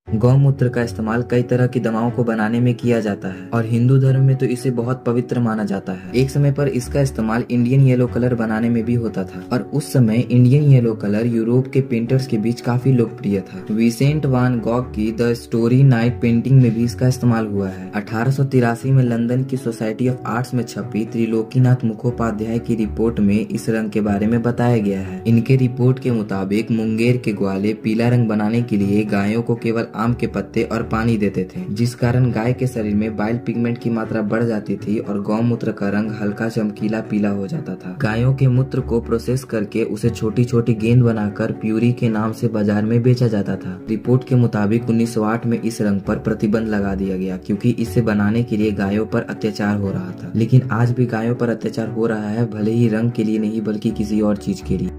गौमूत्र का इस्तेमाल कई तरह की दवाओं को बनाने में किया जाता है और हिंदू धर्म में तो इसे बहुत पवित्र माना जाता है। एक समय पर इसका इस्तेमाल इंडियन येलो कलर बनाने में भी होता था और उस समय इंडियन येलो कलर यूरोप के पेंटर्स के बीच काफी लोकप्रिय था। विसेंट वान गॉग की द स्टोरी नाइट पेंटिंग में भी इसका इस्तेमाल हुआ है। 1883 में लंदन की सोसाइटी ऑफ आर्ट्स में छपी त्रिलोकीनाथ मुखोपाध्याय की रिपोर्ट में इस रंग के बारे में बताया गया है। इनके रिपोर्ट के मुताबिक मुंगेर के ग्वाले पीला रंग बनाने के लिए गायों को केवल आम के पत्ते और पानी देते थे, जिस कारण गाय के शरीर में बाइल पिगमेंट की मात्रा बढ़ जाती थी और गौमूत्र का रंग हल्का चमकीला पीला हो जाता था। गायों के मूत्र को प्रोसेस करके उसे छोटी छोटी गेंद बनाकर प्यूरी के नाम से बाजार में बेचा जाता था। रिपोर्ट के मुताबिक 1908 में इस रंग पर प्रतिबंध लगा दिया गया क्योंकि इसे बनाने के लिए गायों पर अत्याचार हो रहा था। लेकिन आज भी गायों पर अत्याचार हो रहा है, भले ही रंग के लिए नहीं बल्कि किसी और चीज के लिए।